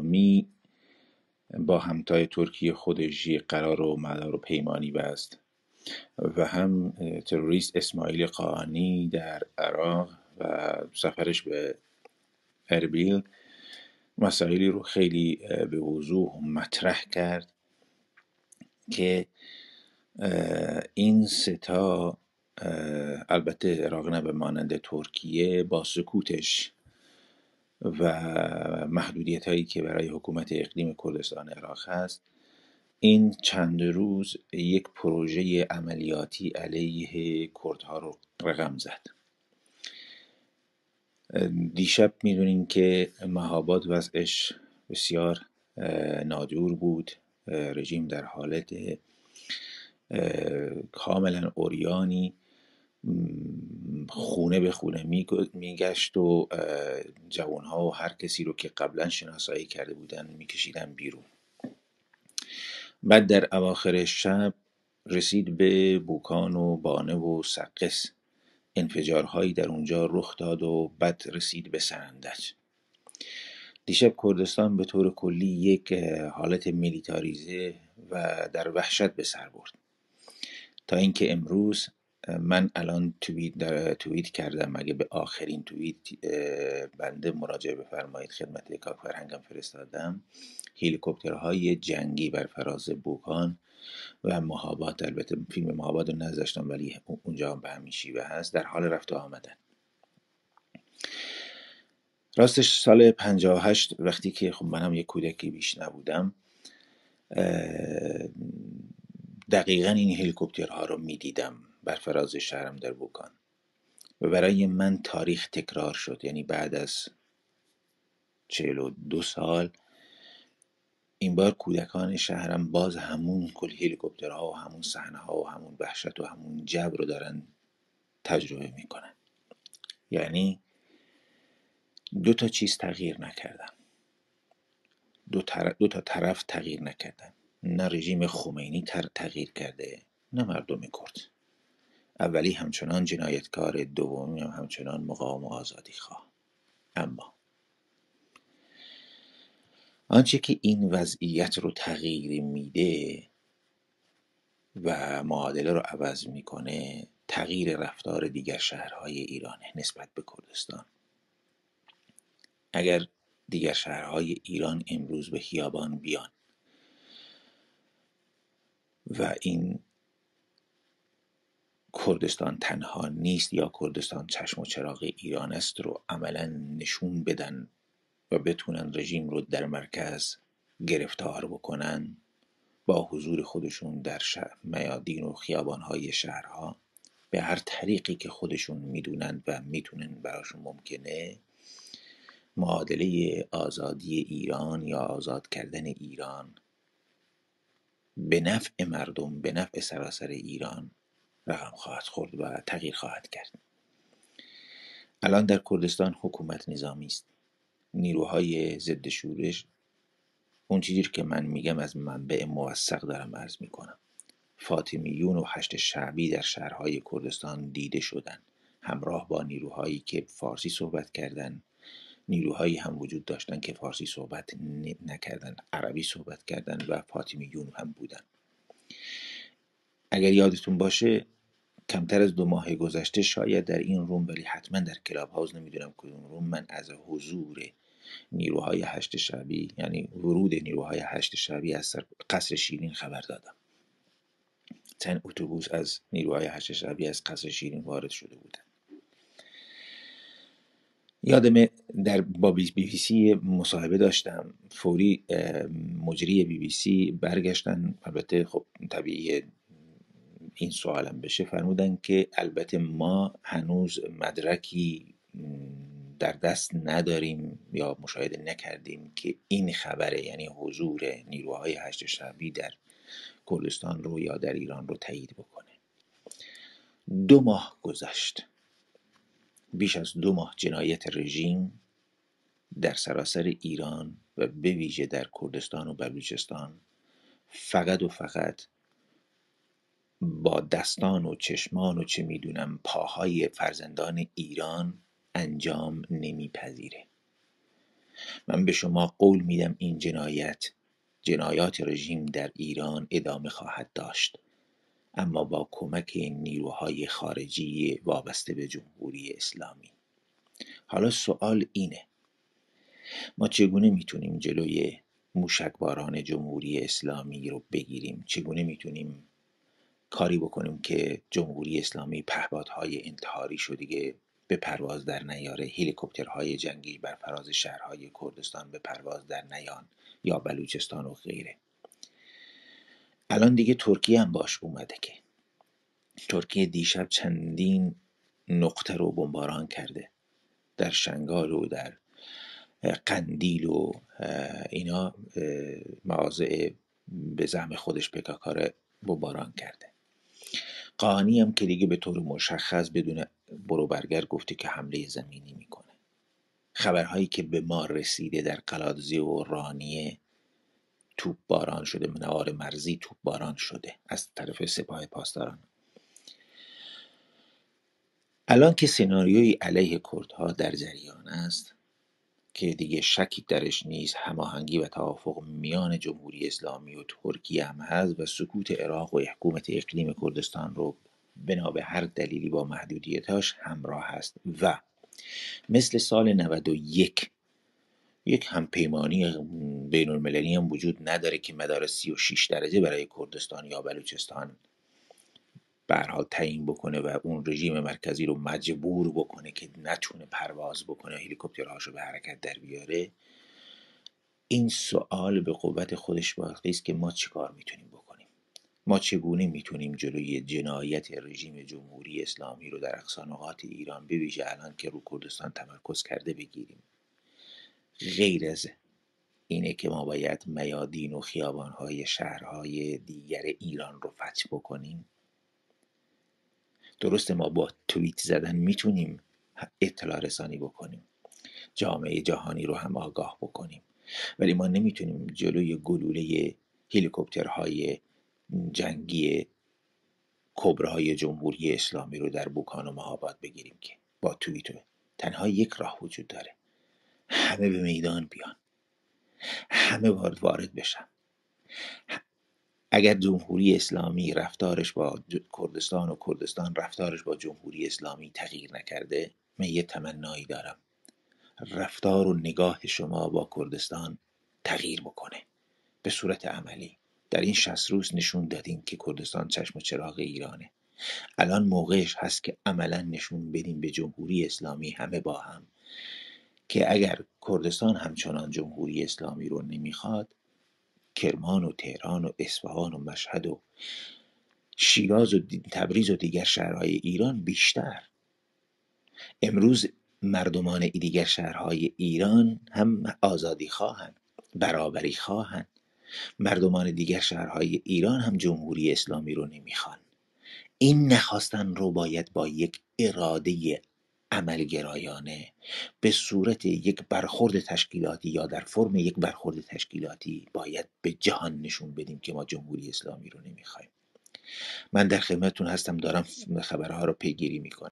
اسلامی با همتای ترکیه خودش قرار و مدار و پیمانی بست و هم تروریست اسماعیل قانی در عراق و سفرش به اربیل مسائلی رو خیلی به وضوح مطرح کرد که این ستا البته عراق نه به مانند ترکیه با سکوتش و محدودیت هایی که برای حکومت اقلیم کردستان عراق هست، این چند روز یک پروژه عملیاتی علیه کردها رو رقم زد. دیشب میدونین که مهاباد وضعش بسیار ناجور بود، رژیم در حالت کاملا عریانی خونه به خونه میگشت و جوانها و هر کسی رو که قبلا شناسایی کرده بودن میکشیدن بیرون. بعد در اواخر شب رسید به بوکان و بانه و سقس، انفجارهایی در اونجا رخ داد و بعد رسید به سرندج. دیشب کردستان به طور کلی یک حالت میلیتاریزه و در وحشت به سر برد، تا اینکه امروز من الان توییت کردم، اگه به آخرین توییت بنده مراجعه بفرمایید، خدمت کاک فرهنگم فرستادم، هلیکوپترهای جنگی بر فراز بوکان و مهاباد، البته فیلم مهاباد رو نذاشتم ولی اونجا هم به همین شیوه هست، در حال رفت و آمدن. راستش سال 58 وقتی که خب منم یک کودکی بیش نبودم، دقیقا این هلیکوپترها رو میدیدم بر فراز شهرم در بوکان و برای من تاریخ تکرار شد. یعنی بعد از 42 سال این بار کودکان شهرم باز همون کل هلیکوپترها و همون صحنه ها و همون وحشت و همون جبر رو دارن تجربه میکنن. یعنی دو تا چیز تغییر نکردن، دو تا طرف تغییر نکردن، نه رژیم خمینی تغییر کرده نه مردم کرد. اولی همچنان جنایتکار، دومی هم همچنان مقاوم و آزادی خواه. اما آنچه که این وضعیت رو تغییر میده و معادله رو عوض میکنه، تغییر رفتار دیگر شهرهای ایرانه نسبت به کردستان. اگر دیگر شهرهای ایران امروز به خیابان بیان و این کردستان تنها نیست یا کردستان چشم و چراغ ایران است رو عملا نشون بدن و بتونن رژیم رو در مرکز گرفتار بکنن با حضور خودشون در میادین و خیابانهای شهرها به هر طریقی که خودشون میدونن و میتونن براشون ممکنه، معادله آزادی ایران یا آزاد کردن ایران به نفع مردم، به نفع سراسر ایران رقم خواهد خورد و تغییر خواهد کرد. الان در کردستان حکومت نظامی است. نیروهای ضد شورش، اون چیزی که من میگم از منبع موثق دارم عرض میکنم، فاطمیون و هشت شعبی در شهرهای کردستان دیده شدن، همراه با نیروهایی که فارسی صحبت کردن. نیروهایی هم وجود داشتن که فارسی صحبت نکردن، عربی صحبت کردن و فاطمیون هم بودن. اگر یادتون باشه کمتر از 2 ماه گذشته، شاید در این روم ولی حتما در کلاب هاوس، نمیدونم کدوم روم، من از حضور نیروهای هشت شعبی، یعنی ورود نیروهای هشت شعبی از قصر شیرین خبر دادم. چند اتوبوس از نیروهای هشت شعبی از قصر شیرین وارد شده بودن. یادم با بی بی سی مصاحبه داشتم، فوری مجری بی بی سی برگشتن، البته خب طبیعیه این سوالم بشه، فرمودن که البته ما هنوز مدرکی در دست نداریم یا مشاهده نکردیم که این خبره، یعنی حضور نیروهای هشت شعبی در کردستان رو یا در ایران رو تایید بکنه. 2 ماه گذشت، بیش از 2 ماه جنایت رژیم در سراسر ایران و به ویژه در کردستان و بلوچستان فقط و فقط با دستان و چشمان و چه میدونم پاهای فرزندان ایران انجام نمیپذیره. من به شما قول میدم این جنایات رژیم در ایران ادامه خواهد داشت، اما با کمک نیروهای خارجی وابسته به جمهوری اسلامی. حالا سوال اینه، ما چگونه میتونیم جلوی موشکباران جمهوری اسلامی رو بگیریم؟ چگونه میتونیم کاری بکنیم که جمهوری اسلامی پهپادهای انتحاری شو دیگه به پرواز در نیاره، هلیکوپترهای جنگی بر فراز شهرهای کردستان به پرواز در نیان یا بلوچستان و غیره. الان دیگه ترکیه هم باش اومده که ترکیه دیشب چندین نقطه رو بمباران کرده، در شنگال و در قندیل و اینا مواضع به زعم خودش پکاکار بمباران کرده. قانی هم که دیگه به طور مشخص بدون برو برگرد گفته که حمله زمینی میکنه. خبرهایی که به ما رسیده در قلاتزی و رانیه توپ باران شده، منوار مرزی توپ باران شده از طرف سپاه پاسداران. الان که سناریوی علیه کردها در جریان است که دیگه شکی درش نیست، هماهنگی و توافق میان جمهوری اسلامی و ترکیه هم هست و سکوت عراق و حکومت اقلیم کردستان رو بنا به هر دلیلی با محدودیتاش همراه هست و مثل سال 91 یک همپیمانی بین المللی هم وجود نداره که مدار 36 درجه برای کردستان یا بلوچستان به هر حال تعیین بکنه و اون رژیم مرکزی رو مجبور بکنه که نتونه پرواز بکنه، هلیکوپترهاشو به حرکت در بیاره. این سوال به قوت خودش باقی است که ما چیکار میتونیم بکنیم؟ ما چگونه میتونیم جلوی جنایت رژیم جمهوری اسلامی رو در اقصا نقاط ایران به ویژه الان که رو کردستان تمرکز کرده بگیریم؟ غیر از اینه که ما باید میادین و خیابانهای شهرهای دیگر ایران رو فتح بکنیم. درسته ما با توییت زدن میتونیم اطلاع رسانی بکنیم، جامعه جهانی رو هم آگاه بکنیم، ولی ما نمیتونیم جلوی گلوله هلیکوپترهای جنگی کبرای جمهوری اسلامی رو در بوکان و مهاباد بگیریم که با توییت. تنها یک راه وجود داره، همه به میدان بیان، همه وارد بشن. اگر جمهوری اسلامی رفتارش با کردستان و کردستان رفتارش با جمهوری اسلامی تغییر نکرده، من یه تمنایی دارم، رفتار و نگاه شما با کردستان تغییر بکنه به صورت عملی. در این 60 روز نشون دادیم که کردستان چشم و چراغ ایرانه. الان موقعش هست که عملا نشون بدیم به جمهوری اسلامی همه با هم که اگر کردستان همچنان جمهوری اسلامی رو نمیخواد، کرمان و تهران و اصفهان و مشهد و شیراز و تبریز و دیگر شهرهای ایران بیشتر. امروز مردمان دیگر شهرهای ایران هم آزادی خواهند، برابری خواهند. مردمان دیگر شهرهای ایران هم جمهوری اسلامی رو نمیخوان. این نخواستن رو باید با یک اراده عملگرایانه به صورت یک برخورد تشکیلاتی یا در فرم یک برخورد تشکیلاتی باید به جهان نشون بدیم که ما جمهوری اسلامی رو نمیخوایم. من در خدمتتون هستم، دارم خبرها رو پیگیری میکنم.